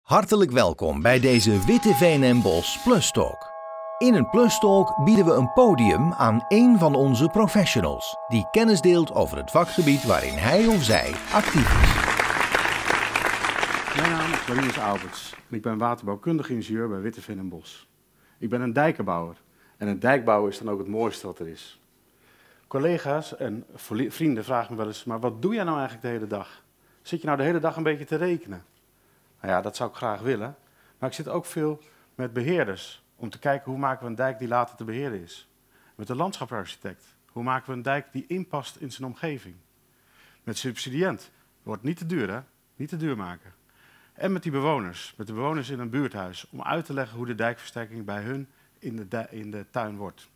Hartelijk welkom bij deze Witte Veen en Bos Plus Talk. In een Plus Talk bieden we een podium aan één van onze professionals die kennis deelt over het vakgebied waarin hij of zij actief is. Mijn naam is Marinus Alberts en ik ben waterbouwkundig ingenieur bij Witte Veen en Bos. Ik ben een dijkenbouwer en een dijkbouwen is dan ook het mooiste wat er is. Collega's en vrienden vragen me wel eens, maar wat doe jij nou eigenlijk de hele dag? Zit je nou de hele dag een beetje te rekenen? Nou ja, dat zou ik graag willen, maar ik zit ook veel met beheerders om te kijken hoe maken we een dijk die later te beheren is. Met de landschapsarchitect, hoe maken we een dijk die inpast in zijn omgeving. Met subsidiënt, wordt niet te duur hè, niet te duur maken. En met die bewoners, met de bewoners in een buurthuis, om uit te leggen hoe de dijkversterking bij hun in de tuin wordt.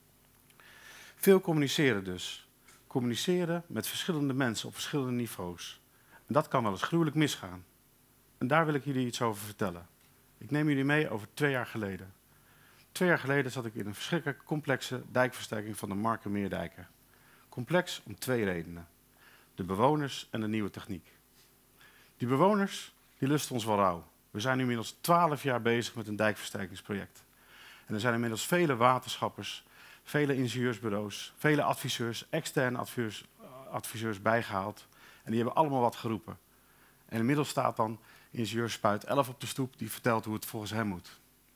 Veel communiceren dus. Communiceren met verschillende mensen op verschillende niveaus. En dat kan wel eens gruwelijk misgaan. En daar wil ik jullie iets over vertellen. Ik neem jullie mee over 2 jaar geleden. 2 jaar geleden zat ik in een verschrikkelijk complexe dijkversterking van de Markermeerdijken. Complex om 2 redenen. De bewoners en de nieuwe techniek. Die bewoners die lusten ons wel rauw. We zijn nu inmiddels 12 jaar bezig met een dijkversterkingsproject. En er zijn inmiddels vele waterschappers, vele ingenieursbureaus, vele adviseurs, externe adviseurs bijgehaald. En die hebben allemaal wat geroepen. En inmiddels staat dan ingenieur Spuit 11 op de stoep die vertelt hoe het volgens hem moet.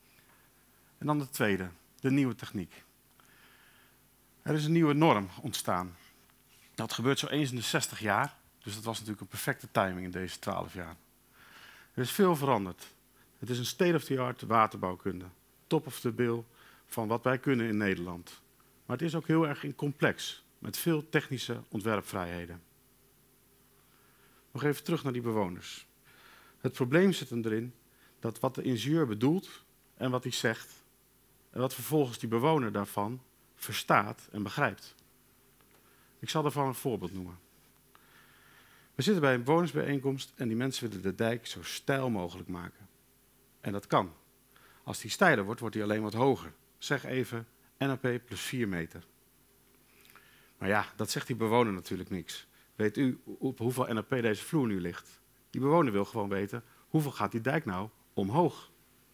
En dan de tweede, de nieuwe techniek. Er is een nieuwe norm ontstaan. Dat gebeurt zo eens in de 60 jaar. Dus dat was natuurlijk een perfecte timing in deze 12 jaar. Er is veel veranderd. Het is een state-of-the-art waterbouwkunde. Top of the bill van wat wij kunnen in Nederland. Maar het is ook heel erg complex, met veel technische ontwerpvrijheden. Nog even terug naar die bewoners. Het probleem zit hem erin dat wat de ingenieur bedoelt en wat hij zegt, en wat vervolgens die bewoner daarvan verstaat en begrijpt. Ik zal ervan een voorbeeld noemen. We zitten bij een bewonersbijeenkomst en die mensen willen de dijk zo steil mogelijk maken. En dat kan. Als die steiler wordt, wordt hij alleen wat hoger. Zeg even NAP plus 4 meter. Maar ja, dat zegt die bewoner natuurlijk niks. Weet u op hoeveel NAP deze vloer nu ligt? Die bewoner wil gewoon weten, hoeveel gaat die dijk nou omhoog?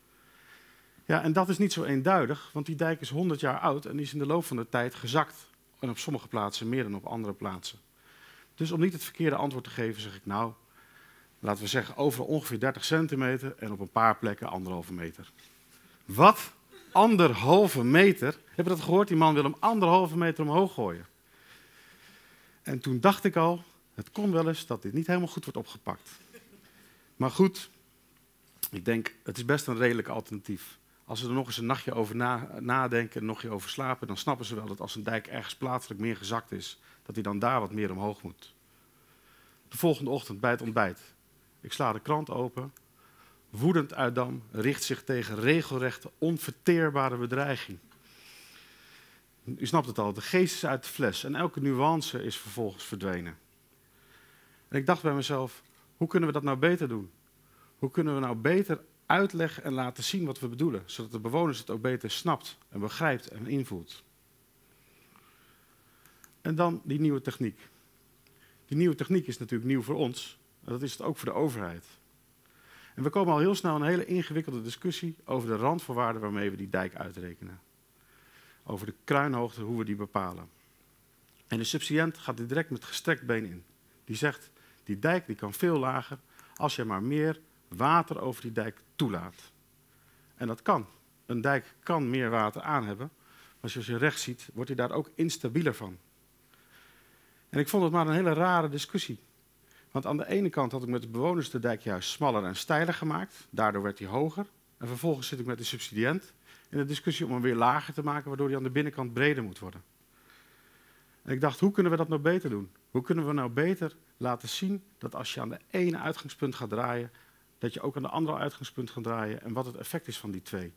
Ja, en dat is niet zo eenduidig, want die dijk is 100 jaar oud en die is in de loop van de tijd gezakt. En op sommige plaatsen meer dan op andere plaatsen. Dus om niet het verkeerde antwoord te geven, zeg ik nou, laten we zeggen over ongeveer 30 centimeter en op een paar plekken 1,5 meter. Wat? 1,5 meter? Heb je dat gehoord? Die man wil hem 1,5 meter omhoog gooien. En toen dacht ik al, het kon wel eens dat dit niet helemaal goed wordt opgepakt. Maar goed, ik denk, het is best een redelijk alternatief. Als ze er nog eens een nachtje over nadenken en nog je over slapen, dan snappen ze wel dat als een dijk ergens plaatselijk meer gezakt is, dat hij dan daar wat meer omhoog moet. De volgende ochtend bij het ontbijt. Ik sla de krant open. Woedend Uitdam richt zich tegen regelrechte, onverteerbare bedreiging. U snapt het al, de geest is uit de fles en elke nuance is vervolgens verdwenen. En ik dacht bij mezelf, hoe kunnen we dat nou beter doen? Hoe kunnen we nou beter uitleggen en laten zien wat we bedoelen, zodat de bewoners het ook beter snapt en begrijpt en invoelt? En dan die nieuwe techniek. Die nieuwe techniek is natuurlijk nieuw voor ons, en dat is het ook voor de overheid. En we komen al heel snel in een hele ingewikkelde discussie over de randvoorwaarden waarmee we die dijk uitrekenen. Over de kruinhoogte, hoe we die bepalen. En de subsidiënt gaat er direct met gestrekt been in. Die zegt, die dijk die kan veel lager als je maar meer water over die dijk toelaat. En dat kan. Een dijk kan meer water aan hebben, maar zoals je rechts ziet, wordt hij daar ook instabieler van. En ik vond het maar een hele rare discussie. Want aan de ene kant had ik met de bewoners de dijk juist smaller en steiler gemaakt. Daardoor werd hij hoger. En vervolgens zit ik met de subsidiënt in de discussie om hem weer lager te maken, waardoor hij aan de binnenkant breder moet worden. En ik dacht, hoe kunnen we dat nou beter doen? Hoe kunnen we nou beter laten zien dat als je aan de ene uitgangspunt gaat draaien, dat je ook aan de andere uitgangspunt gaat draaien en wat het effect is van die twee.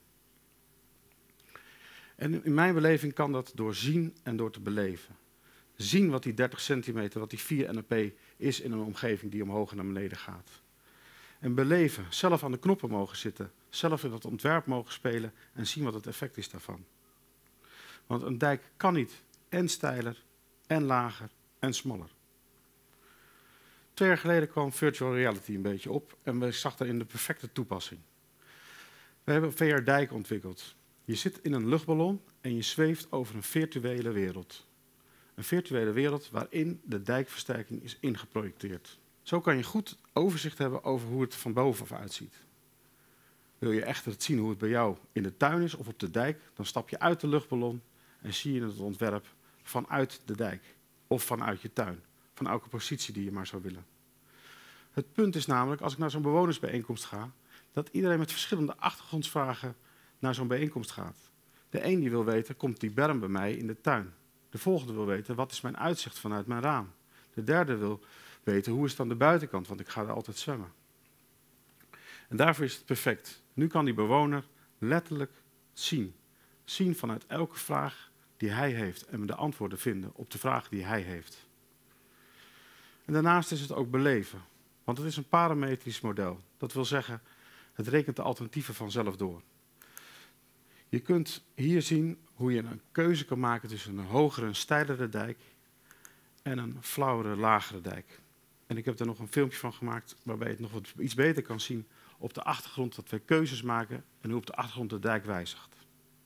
En in mijn beleving kan dat door zien en door te beleven. Zien wat die 30 centimeter, wat die 4 NAP is in een omgeving die omhoog en naar beneden gaat. En beleven, zelf aan de knoppen mogen zitten, zelf in dat ontwerp mogen spelen en zien wat het effect is daarvan. Want een dijk kan niet en steiler en lager en smaller. 2 jaar geleden kwam virtual reality een beetje op en we zag daarin de perfecte toepassing. We hebben VR-dijk ontwikkeld. Je zit in een luchtballon en je zweeft over een virtuele wereld. Een virtuele wereld waarin de dijkversterking is ingeprojecteerd. Zo kan je goed overzicht hebben over hoe het van bovenaf uitziet. Wil je echter het zien hoe het bij jou in de tuin is of op de dijk, dan stap je uit de luchtballon en zie je het ontwerp vanuit de dijk of vanuit je tuin, van elke positie die je maar zou willen. Het punt is namelijk, als ik naar zo'n bewonersbijeenkomst ga, dat iedereen met verschillende achtergrondsvragen naar zo'n bijeenkomst gaat. De een die wil weten, komt die berm bij mij in de tuin? De volgende wil weten, wat is mijn uitzicht vanuit mijn raam? De derde wil weten, hoe is het aan de buitenkant, want ik ga daar altijd zwemmen. En daarvoor is het perfect. Nu kan die bewoner letterlijk zien. Zien vanuit elke vraag die hij heeft en de antwoorden vinden op de vraag die hij heeft. En daarnaast is het ook beleven, want het is een parametrisch model. Dat wil zeggen, het rekent de alternatieven vanzelf door. Je kunt hier zien hoe je een keuze kan maken tussen een hogere en steilere dijk en een flauwere, lagere dijk. En ik heb er nog een filmpje van gemaakt waarbij je het nog wat iets beter kan zien op de achtergrond dat wij keuzes maken en hoe op de achtergrond de dijk wijzigt.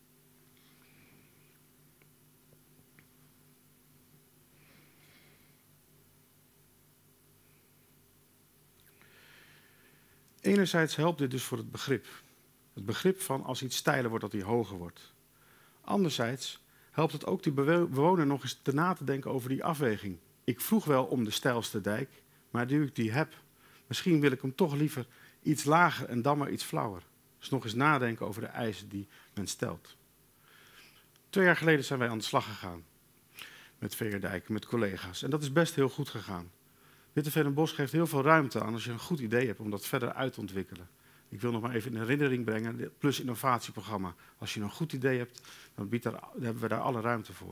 Enerzijds helpt dit dus voor het begrip. Het begrip van als iets steiler wordt, dat hij hoger wordt. Anderzijds helpt het ook die bewoner nog eens na te denken over die afweging. Ik vroeg wel om de steilste dijk, maar nu ik die heb, misschien wil ik hem toch liever iets lager en dan maar iets flauwer. Dus nog eens nadenken over de eisen die men stelt. 2 jaar geleden zijn wij aan de slag gegaan met VR-dijken, met collega's. En dat is best heel goed gegaan. Witteveen-en-Bosch geeft heel veel ruimte aan als je een goed idee hebt om dat verder uit te ontwikkelen. Ik wil nog maar even in herinnering brengen, het Plus Innovatieprogramma. Als je een goed idee hebt, dan hebben we daar alle ruimte voor.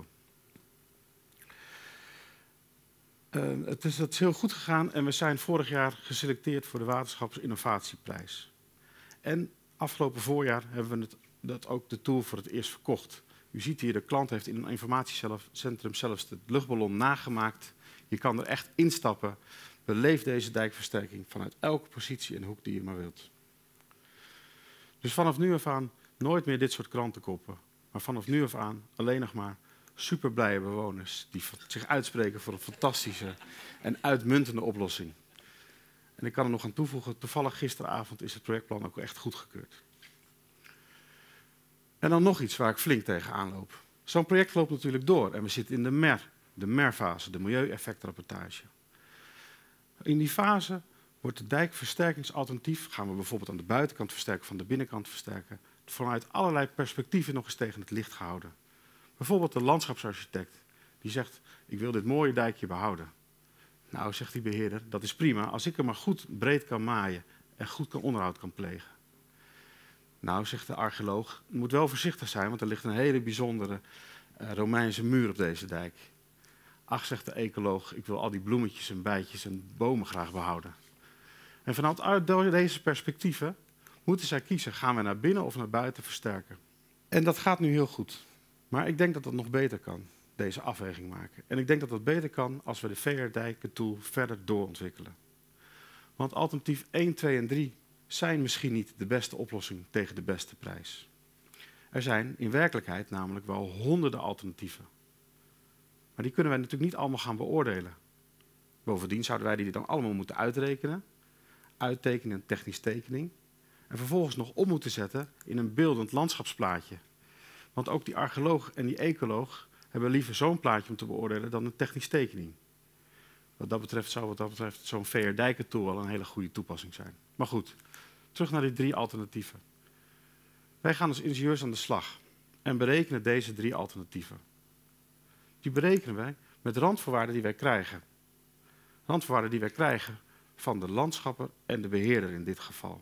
Het is heel goed gegaan en we zijn vorig jaar geselecteerd voor de Waterschapsinnovatieprijs. En afgelopen voorjaar hebben we dat ook de tool voor het eerst verkocht. U ziet hier, de klant heeft in een informatiecentrum zelfs de luchtballon nagemaakt. Je kan er echt instappen. Beleef deze dijkversterking vanuit elke positie en hoek die je maar wilt. Dus vanaf nu af aan nooit meer dit soort krantenkoppen. Maar vanaf nu af aan alleen nog maar superblije bewoners die zich uitspreken voor een fantastische en uitmuntende oplossing. En ik kan er nog aan toevoegen, toevallig gisteravond is het projectplan ook echt goedgekeurd. En dan nog iets waar ik flink tegenaan loop. Zo'n project loopt natuurlijk door en we zitten in de MER-fase, de milieueffectrapportage. In die fase wordt de dijkversterkingsalternatief, gaan we bijvoorbeeld aan de buitenkant versterken, van de binnenkant versterken, vanuit allerlei perspectieven nog eens tegen het licht gehouden. Bijvoorbeeld de landschapsarchitect, die zegt, ik wil dit mooie dijkje behouden. Nou, zegt die beheerder, dat is prima als ik hem maar goed breed kan maaien en goed onderhoud kan plegen. Nou, zegt de archeoloog, je moet wel voorzichtig zijn, want er ligt een hele bijzondere Romeinse muur op deze dijk. Ach, zegt de ecoloog, ik wil al die bloemetjes en bijtjes en bomen graag behouden. En vanuit deze perspectieven moeten zij kiezen, gaan we naar binnen of naar buiten versterken. En dat gaat nu heel goed. Maar ik denk dat dat nog beter kan, deze afweging maken. En ik denk dat dat beter kan als we de VR-dijken-tool verder doorontwikkelen. Want alternatief 1, 2 en 3 zijn misschien niet de beste oplossing tegen de beste prijs. Er zijn in werkelijkheid namelijk wel honderden alternatieven. Maar die kunnen wij natuurlijk niet allemaal gaan beoordelen. Bovendien zouden wij die dan allemaal moeten uitrekenen, uittekenen in technisch tekening, en vervolgens nog om moeten zetten in een beeldend landschapsplaatje. Want ook die archeoloog en die ecoloog hebben liever zo'n plaatje om te beoordelen dan een technisch tekening. Wat dat betreft zou zo'n VR-dijken-tool wel een hele goede toepassing zijn. Maar goed, terug naar die 3 alternatieven. Wij gaan als ingenieurs aan de slag en berekenen deze 3 alternatieven. Die berekenen wij met randvoorwaarden die wij krijgen. Randvoorwaarden die wij krijgen van de landschapper en de beheerder in dit geval.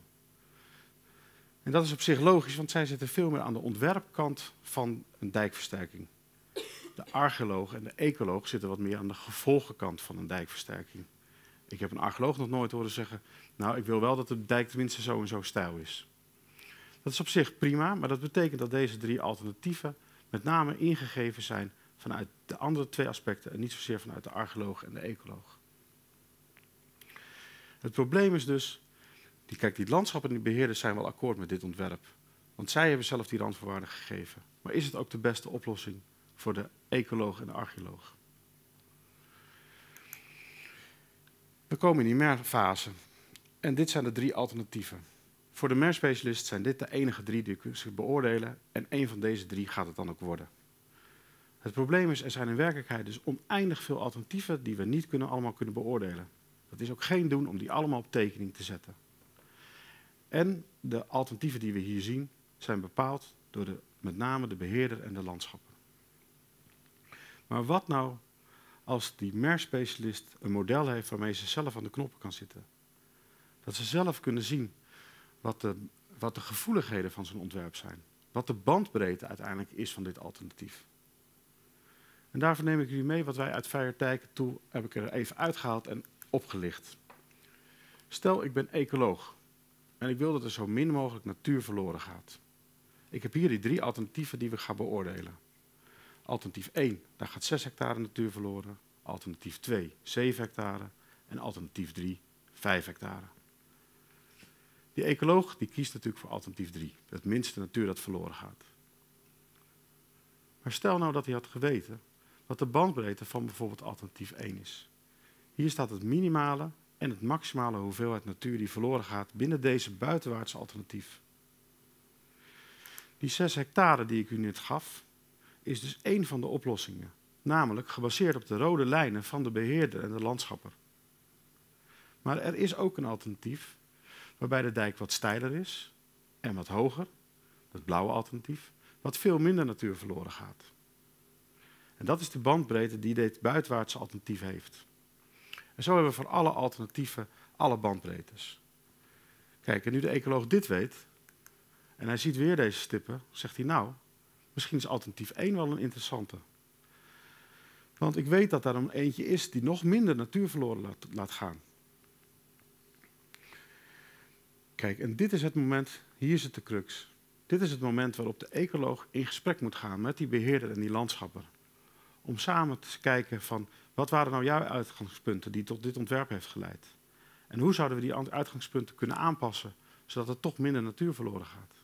En dat is op zich logisch, want zij zitten veel meer aan de ontwerpkant van een dijkversterking. De archeoloog en de ecoloog zitten wat meer aan de gevolgenkant van een dijkversterking. Ik heb een archeoloog nog nooit horen zeggen, nou, ik wil wel dat de dijk tenminste zo en zo steil is. Dat is op zich prima, maar dat betekent dat deze 3 alternatieven met name ingegeven zijn vanuit de andere 2 aspecten en niet zozeer vanuit de archeoloog en de ecoloog. Het probleem is dus, die landschappen en die beheerders zijn wel akkoord met dit ontwerp. Want zij hebben zelf die randvoorwaarden gegeven. Maar is het ook de beste oplossing voor de ecoloog en de archeoloog? We komen in die MER-fase. En dit zijn de 3 alternatieven. Voor de MER-specialist zijn dit de enige 3 die ze beoordelen. En één van deze 3 gaat het dan ook worden. Het probleem is, er zijn in werkelijkheid dus oneindig veel alternatieven die we niet allemaal kunnen beoordelen. Dat is ook geen doen om die allemaal op tekening te zetten. En de alternatieven die we hier zien zijn bepaald door met name de beheerder en de landschappen. Maar wat nou als die MER-specialist een model heeft waarmee ze zelf aan de knoppen kan zitten? Dat ze zelf kunnen zien wat de gevoeligheden van zo'n ontwerp zijn. Wat de bandbreedte uiteindelijk is van dit alternatief. En daarvoor neem ik jullie mee wat wij uit Veijer-Dijken toe heb ik er even uitgehaald en opgelicht. Stel, ik ben ecoloog en ik wil dat er zo min mogelijk natuur verloren gaat. Ik heb hier die 3 alternatieven die we gaan beoordelen. Alternatief 1, daar gaat 6 hectare natuur verloren. Alternatief 2, 7 hectare. En alternatief 3, 5 hectare. Die ecoloog die kiest natuurlijk voor alternatief 3. Het minste natuur dat verloren gaat. Maar stel nou dat hij had geweten wat de bandbreedte van bijvoorbeeld alternatief 1 is. Hier staat het minimale en het maximale hoeveelheid natuur die verloren gaat binnen deze buitenwaartse alternatief. Die 6 hectare die ik u net gaf, is dus één van de oplossingen. Namelijk gebaseerd op de rode lijnen van de beheerder en de landschapper. Maar er is ook een alternatief waarbij de dijk wat steiler is en wat hoger, het blauwe alternatief, wat veel minder natuur verloren gaat. En dat is de bandbreedte die dit buitenwaartse alternatief heeft. En zo hebben we voor alle alternatieven alle bandbreedtes. Kijk, en nu de ecoloog dit weet, en hij ziet weer deze stippen, zegt hij nou, misschien is alternatief 1 wel een interessante. Want ik weet dat er een eentje is die nog minder natuur verloren laat gaan. Kijk, en dit is het moment, hier zit de crux. Dit is het moment waarop de ecoloog in gesprek moet gaan met die beheerder en die landschapper. Om samen te kijken van, wat waren nou jouw uitgangspunten die tot dit ontwerp heeft geleid? En hoe zouden we die uitgangspunten kunnen aanpassen, zodat er toch minder natuur verloren gaat?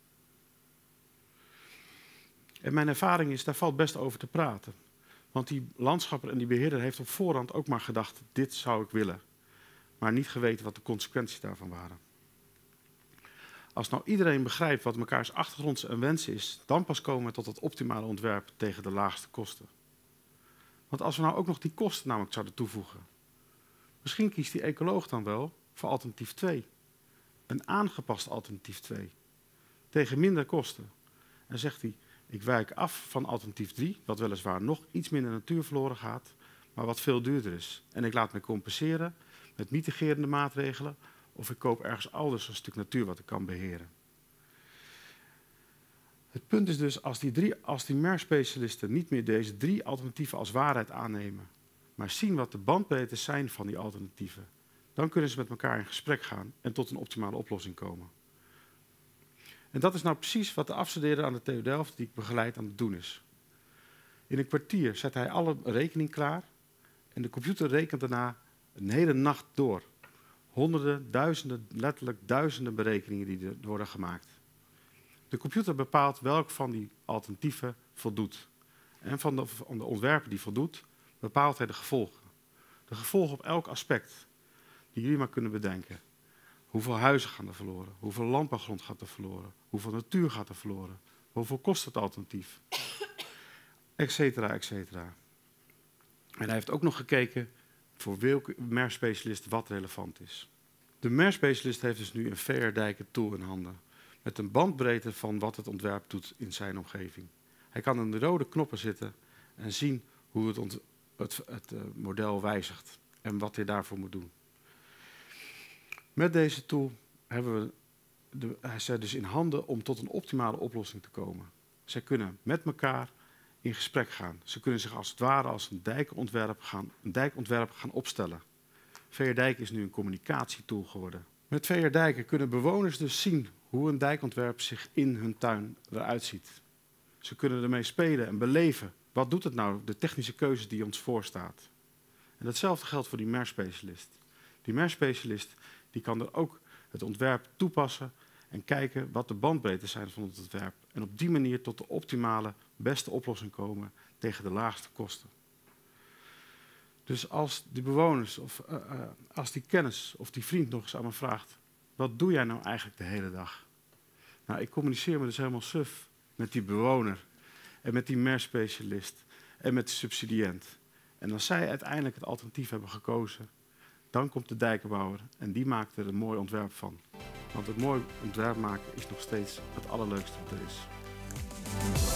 En mijn ervaring is, daar valt best over te praten. Want die landschapper en die beheerder heeft op voorhand ook maar gedacht, dit zou ik willen. Maar niet geweten wat de consequenties daarvan waren. Als nou iedereen begrijpt wat mekaars achtergrond en wensen is, dan pas komen we tot het optimale ontwerp tegen de laagste kosten. Want als we nou ook nog die kosten namelijk zouden toevoegen, misschien kiest die ecoloog dan wel voor alternatief 2. Een aangepast alternatief 2. Tegen minder kosten. En zegt hij, ik wijk af van alternatief 3, wat weliswaar nog iets minder natuur verloren gaat, maar wat veel duurder is. En ik laat me compenseren met mitigerende maatregelen, of ik koop ergens elders een stuk natuur wat ik kan beheren. Het punt is dus, als die MER-specialisten niet meer deze 3 alternatieven als waarheid aannemen, maar zien wat de bandbreedtes zijn van die alternatieven, dan kunnen ze met elkaar in gesprek gaan en tot een optimale oplossing komen. En dat is nou precies wat de afstudeerder aan de TU Delft, die ik begeleid, aan het doen is. In een kwartier zet hij alle rekening klaar en de computer rekent daarna een hele nacht door. Honderden, duizenden, letterlijk duizenden berekeningen die er worden gemaakt. De computer bepaalt welk van die alternatieven voldoet. En van de ontwerpen die voldoet, bepaalt hij de gevolgen. De gevolgen op elk aspect die jullie maar kunnen bedenken. Hoeveel huizen gaan er verloren? Hoeveel landbouwgrond gaat er verloren? Hoeveel natuur gaat er verloren? Hoeveel kost het alternatief? Etcetera, etcetera. En hij heeft ook nog gekeken voor welke MER-specialist wat relevant is. De MER-specialist heeft dus nu een Veijer-Dijken tool in handen. Met een bandbreedte van wat het ontwerp doet in zijn omgeving. Hij kan in de rode knoppen zitten en zien hoe het model wijzigt. En wat hij daarvoor moet doen. Met deze tool hebben we zij dus in handen om tot een optimale oplossing te komen. Zij kunnen met elkaar in gesprek gaan. Ze kunnen zich als het ware als een dijkontwerp gaan opstellen. Veijer-Dijken is nu een communicatietool geworden. Met Veijer-Dijken kunnen bewoners dus zien hoe een dijkontwerp zich in hun tuin eruit ziet. Ze kunnen ermee spelen en beleven. Wat doet het nou, de technische keuze die ons voorstaat? En datzelfde geldt voor die MER-specialist. Die MER-specialist die kan er ook het ontwerp toepassen en kijken wat de bandbreedtes zijn van het ontwerp. En op die manier tot de optimale, beste oplossing komen tegen de laagste kosten. Dus als die bewoners of als die kennis of die vriend nog eens aan me vraagt, wat doe jij nou eigenlijk de hele dag? Nou, ik communiceer me dus helemaal suf met die bewoner en met die MER-specialist en met de subsidiënt. En als zij uiteindelijk het alternatief hebben gekozen, dan komt de dijkenbouwer en die maakt er een mooi ontwerp van. Want het mooi ontwerp maken is nog steeds het allerleukste wat er is.